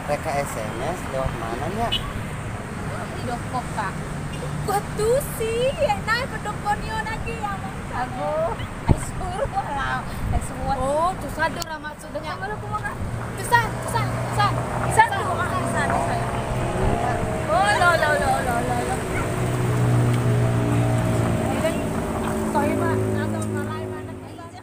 Reka SMS lewat mananya? Video call kak. Gua tuh sih, enak pedokonnya lagi yang aku. Suruh lah, semua. Oh, tuh sadar maksudnya. Kalau aku makan, tusan. Satu makan sana saya. Oh, lo. Kau mah, atau malai mana aja.